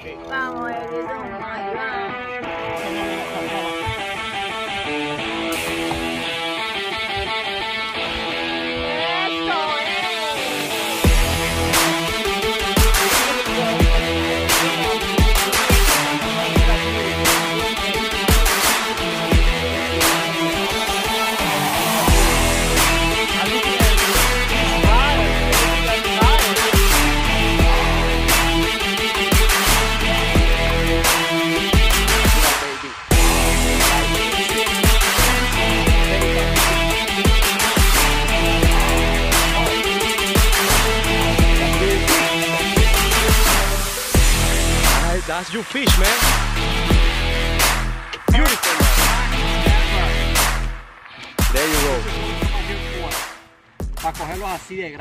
Vamos, Edison, ahí vamos. That's your fish, man. Beautiful, man. There you go. Para cogerlos así de grande.